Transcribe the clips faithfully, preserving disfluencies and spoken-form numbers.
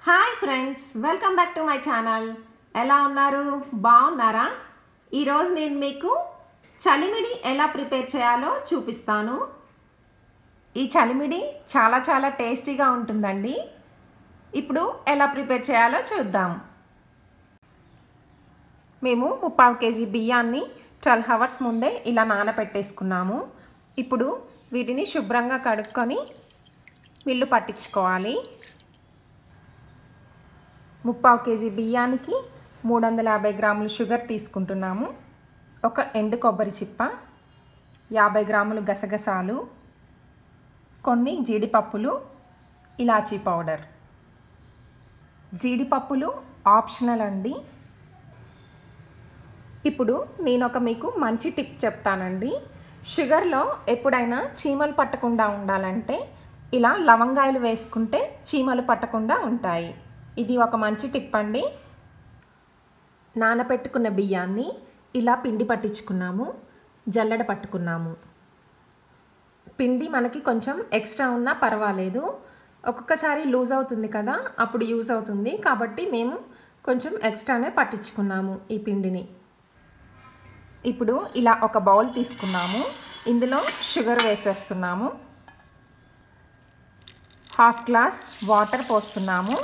Hi friends, welcome back to my channel. ఎలా ఉన్నారు? బాగున్నారా? ఈరోజు నేను మీకు చలిమిడి ఎలా ప్రిపేర్ చేయాలో చూపిస్తాను. ఈ చలిమిడి చాలా చాలా టేస్టీగా ఉంటుందండి. ఇప్పుడు ఎలా ప్రిపేర్ చేయాలో చూద్దాం. మేము ముప్పావు కేజీ బియ్యాన్ని ట్వెల్వ్ అవర్స్ ముందే ఇలా నానబెట్టేసుకున్నాము. ఇప్పుడు వీటిని శుభ్రంగా కడుక్కొని మిల్లు పట్టించుకోవాలి. ముప్పావు కేజీ బియ్యానికి మూడు వందల యాభై గ్రాములు షుగర్ తీసుకుంటున్నాము. ఒక ఎండు కొబ్బరి చిప్ప, యాభై గ్రాములు గసగసాలు, కొన్ని జీడిపప్పులు, ఇలాచీ పౌడర్. జీడిపప్పులు ఆప్షనల్ అండి. ఇప్పుడు నేను ఒక మీకు మంచి టిప్ చెప్తానండి. షుగర్లో ఎప్పుడైనా చీమలు పట్టకుండా ఉండాలంటే ఇలా లవంగాయలు వేసుకుంటే చీమలు పట్టకుండా ఉంటాయి. ఇది ఒక మంచి టిప్ అండి. నానబెట్టుకున్న బియ్యాన్ని ఇలా పిండి పట్టించుకున్నాము, జల్లెడ పట్టుకున్నాము. పిండి మనకి కొంచెం ఎక్స్ట్రా ఉన్నా పర్వాలేదు. ఒక్కొక్కసారి లూజ్ అవుతుంది కదా, అప్పుడు యూజ్ అవుతుంది. కాబట్టి మేము కొంచెం ఎక్స్ట్రానే పట్టించుకున్నాము ఈ పిండిని. ఇప్పుడు ఇలా ఒక బౌల్ తీసుకున్నాము. ఇందులో షుగర్ వేసేస్తున్నాము. హాఫ్ గ్లాస్ వాటర్ పోస్తున్నాము.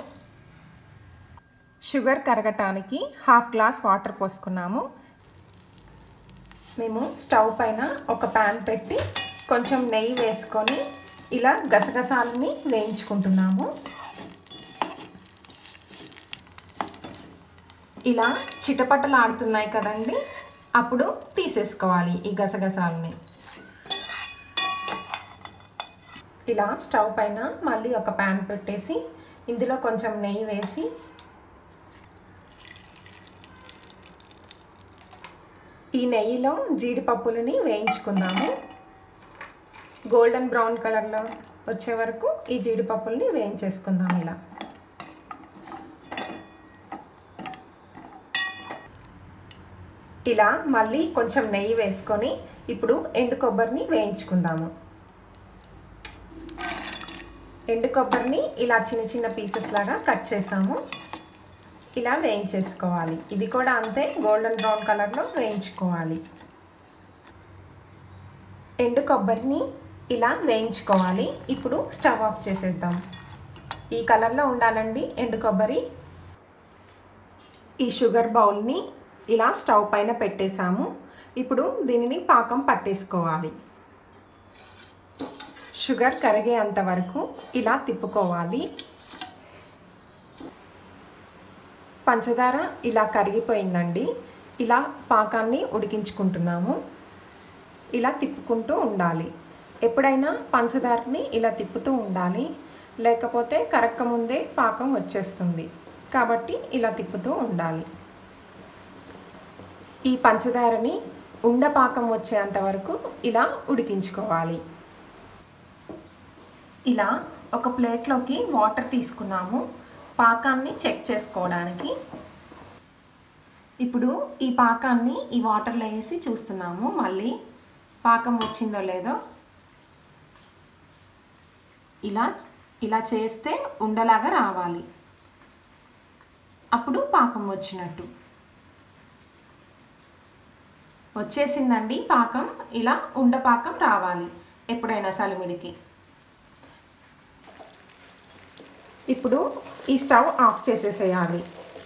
షుగర్ కరగటానికి హాఫ్ గ్లాస్ వాటర్ పోసుకున్నాము. మేము స్టవ్ పైన ఒక ప్యాన్ పెట్టి కొంచెం నెయ్యి వేసుకొని ఇలా గసగసాలని వేయించుకుంటున్నాము. ఇలా చిటపటలాడుతున్నాయి కదండి, అప్పుడు తీసేసుకోవాలి ఈ గసగసాలని. ఇలా స్టవ్ పైన మళ్ళీ ఒక ప్యాన్ పెట్టేసి ఇందులో కొంచెం నెయ్యి వేసి ఈ నెయ్యిలో జీడిపప్పులని వేయించుకుందాము. గోల్డెన్ బ్రౌన్ కలర్లో వచ్చే వరకు ఈ జీడిపప్పులని వేయించేసుకుందాం. ఇలా ఇలా మళ్ళీ కొంచెం నెయ్యి వేసుకొని ఇప్పుడు ఎండు కొబ్బరిని వేయించుకుందాము. ఎండు కొబ్బరిని ఇలా చిన్న చిన్న పీసెస్ లాగా కట్ చేసాము. ఇలా వేయించేసుకోవాలి. ఇది కూడా అంతే, గోల్డెన్ బ్రౌన్ కలర్లో వేయించుకోవాలి. ఎండు కొబ్బరిని ఇలా వేయించుకోవాలి. ఇప్పుడు స్టవ్ ఆఫ్ చేసేద్దాం. ఈ కలర్లో ఉండాలండి ఎండు కొబ్బరి. ఈ షుగర్ బౌల్ని ఇలా స్టవ్ పైన పెట్టేసాము. ఇప్పుడు దీనిని పాకం పట్టేసుకోవాలి. షుగర్ కరిగేంత వరకు ఇలా తిప్పుకోవాలి. పంచదార ఇలా కరిగిపోయిందండి. ఇలా పాకాన్ని ఉడికించుకుంటున్నాము. ఇలా తిప్పుకుంటూ ఉండాలి. ఎప్పుడైనా పంచదారని ఇలా తిప్పుతూ ఉండాలి, లేకపోతే కరక్క ముందే పాకం వచ్చేస్తుంది. కాబట్టి ఇలా తిప్పుతూ ఉండాలి. ఈ పంచదారని ఉండ పాకం వచ్చేంత వరకు ఇలా ఉడికించుకోవాలి. ఇలా ఒక ప్లేట్లోకి వాటర్ తీసుకున్నాము పాకాన్ని చెక్ చేసుకోవడానికి. ఇప్పుడు ఈ పాకాన్ని ఈ వాటర్లో వేసి చూస్తున్నాము మళ్ళీ పాకం వచ్చిందో లేదో. ఇలా ఇలా చేస్తే ఉండలాగా రావాలి, అప్పుడు పాకం వచ్చినట్టు. వచ్చేసిందండి పాకం. ఇలా ఉండ పాకం రావాలి ఎప్పుడైనా చలిమిడికి. ఇప్పుడు ఈ స్టవ్ ఆఫ్ చేసేసేయాలి.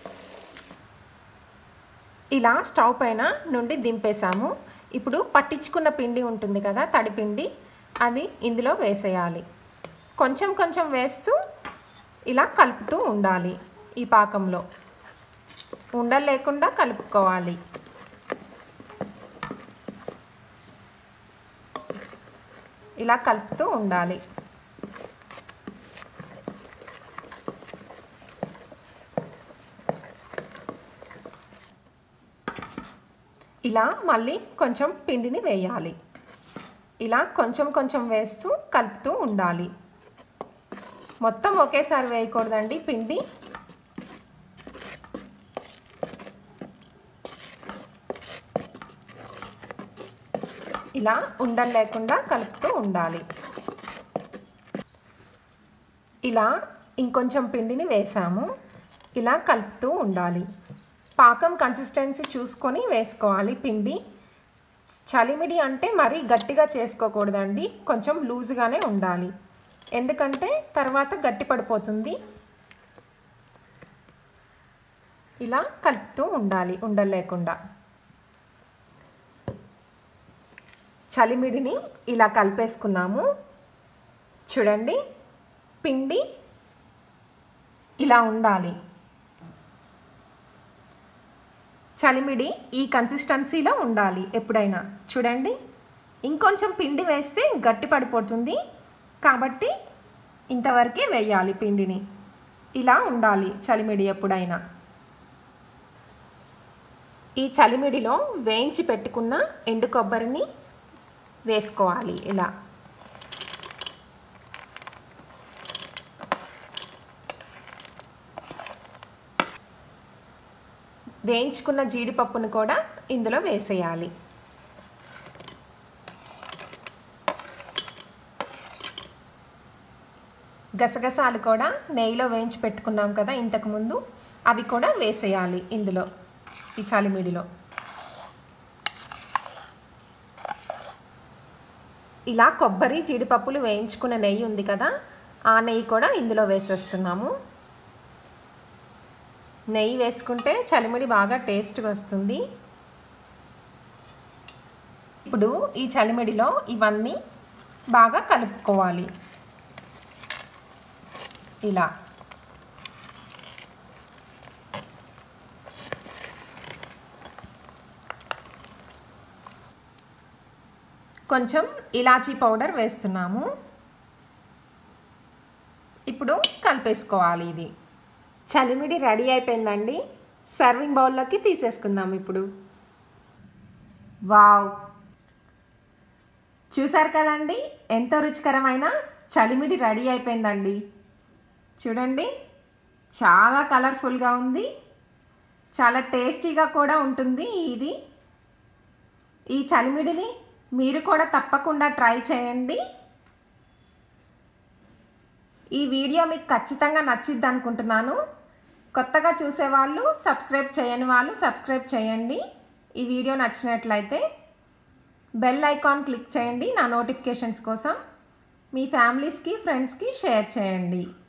ఇలా స్టవ్ పైన నుండి దింపేసాము. ఇప్పుడు పట్టించుకున్న పిండి ఉంటుంది కదా, తడిపిండి, అది ఇందులో వేసేయాలి. కొంచెం కొంచెం వేస్తూ ఇలా కలుపుతూ ఉండాలి. ఈ పాకంలో ఉండలు లేకుండా కలుపుకోవాలి. ఇలా కలుపుతూ ఉండాలి. ఇలా మళ్ళీ కొంచెం పిండిని వేయాలి. ఇలా కొంచెం కొంచెం వేస్తూ కలుపుతూ ఉండాలి. మొత్తం ఒకేసారి వేయకూడదండి పిండి. ఇలా ఉండలు లేకుండా కలుపుతూ ఉండాలి. ఇలా ఇంకొంచెం పిండిని వేసాము. ఇలా కలుపుతూ ఉండాలి. పాకం కన్సిస్టెన్సీ చూసుకొని వేసుకోవాలి పిండి. చలిమిడి అంటే మరీ గట్టిగా చేసుకోకూడదండి, కొంచెం లూజ్గానే ఉండాలి, ఎందుకంటే తర్వాత గట్టి పడిపోతుంది. ఇలా కలుపుతూ ఉండాలి ఉండలు లేకుండా. చలిమిడిని ఇలా కలిపేసుకున్నాము. చూడండి, పిండి ఇలా ఉండాలి. చలిమిడి ఈ కన్సిస్టెన్సీలో ఉండాలి ఎప్పుడైనా. చూడండి, ఇంకొంచెం పిండి వేస్తే గట్టి పడిపోతుంది, కాబట్టి ఇంతవరకే వేయాలి పిండిని. ఇలా ఉండాలి చలిమిడి ఎప్పుడైనా. ఈ చలిమిడిలో వేయించి పెట్టుకున్న ఎండు కొబ్బరిని వేసుకోవాలి. ఇలా వేయించుకున్న జీడిపప్పును కూడా ఇందులో వేసేయాలి. గసగసాలు కూడా నెయ్యిలో వేయించి పెట్టుకున్నాం కదా ఇంతకుముందు, అవి కూడా వేసేయాలి ఇందులో, ఈ చలిమిడిలో. ఇలా కొబ్బరి జీడిపప్పులు వేయించుకున్న నెయ్యి ఉంది కదా, ఆ నెయ్యి కూడా ఇందులో వేసేస్తున్నాము. నెయ్యి వేసుకుంటే చలిమిడి బాగా టేస్ట్గా వస్తుంది. ఇప్పుడు ఈ చలిమిడిలో ఇవన్నీ బాగా కలుపుకోవాలి. ఇలా కొంచెం ఇలాచీ పౌడర్ వేస్తున్నాము. ఇప్పుడు కలిపేసుకోవాలి. ఇది చలిమిడి రెడీ అయిపోయిందండి. సర్వింగ్ బౌల్లోకి తీసేసుకుందాం ఇప్పుడు. వావ్, చూసారు కదండి, ఎంతో రుచికరమైన చలిమిడి రెడీ అయిపోయిందండి. చూడండి, చాలా కలర్ఫుల్గా ఉంది, చాలా టేస్టీగా కూడా ఉంటుంది. ఇది ఈ చలిమిడిని మీరు కూడా తప్పకుండా ట్రై చేయండి. ఈ వీడియో మీకు ఖచ్చితంగా నచ్చిద్ది అనుకుంటున్నాను. కొత్తగా చూసేవాళ్ళు, సబ్స్క్రైబ్ చేయని వాళ్ళు సబ్స్క్రైబ్ చేయండి. ఈ వీడియో నచ్చినట్లయితే బెల్ ఐకాన్ క్లిక్ చేయండి నా నోటిఫికేషన్స్ కోసం. మీ ఫ్యామిలీస్కి, ఫ్రెండ్స్కి షేర్ చేయండి.